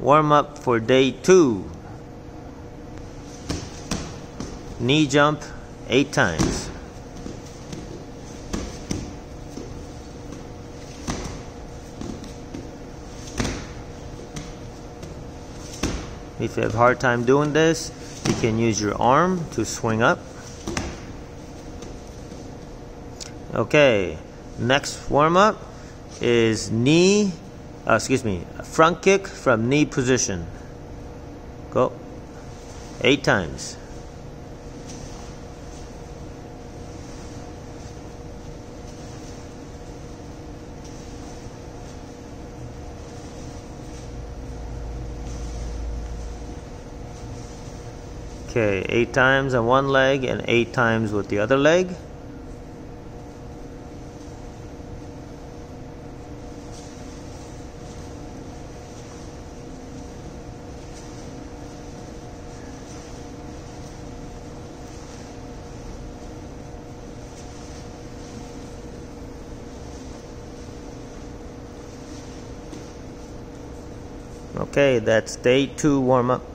warm up for day 2. Knee jump 8 times. If you have a hard time doing this, you can use your arm to swing up. Okay, next warm up is front kick from knee position. Go. 8 times. Okay, 8 times on one leg and 8 times with the other leg. Okay, that's day 2 warm up.